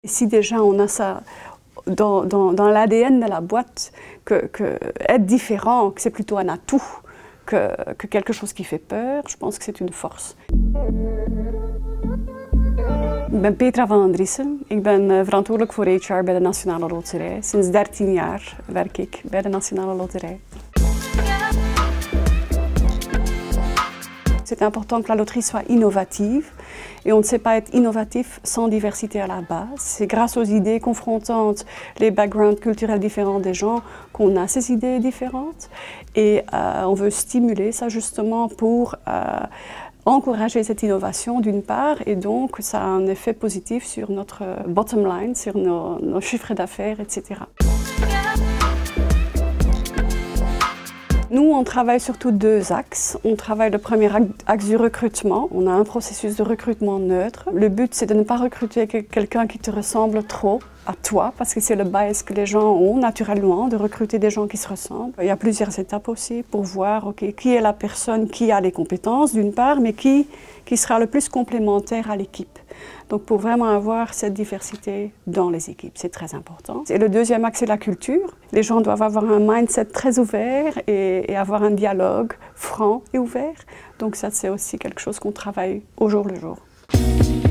Si déjà on a ça dans l'ADN de la boîte, que être différent, que c'est plutôt un atout que quelque chose qui fait peur, je pense que c'est une force. Ik ben Petra van Andriessen. Ik ben verantwoordelijk voor HR bij de Nationale Loterij. Sinds 13 jaar werk ik bij de Nationale Loterij. C'est important que la loterie soit innovative et on ne sait pas être innovatif sans diversité à la base. C'est grâce aux idées confrontantes, les backgrounds culturels différents des gens qu'on a ces idées différentes et on veut stimuler ça justement pour encourager cette innovation d'une part et donc ça a un effet positif sur notre bottom line, sur nos chiffres d'affaires, etc. Nous, on travaille surtout deux axes. On travaille le premier axe du recrutement. On a un processus de recrutement neutre. Le but, c'est de ne pas recruter quelqu'un qui te ressemble trop à toi, parce que c'est le bias que les gens ont naturellement, de recruter des gens qui se ressemblent. Il y a plusieurs étapes aussi pour voir qui est la personne qui a les compétences d'une part, mais qui sera le plus complémentaire à l'équipe. Donc pour vraiment avoir cette diversité dans les équipes, c'est très important. Et le deuxième axe, c'est la culture. Les gens doivent avoir un mindset très ouvert et avoir un dialogue franc et ouvert. Donc ça, c'est aussi quelque chose qu'on travaille au jour le jour.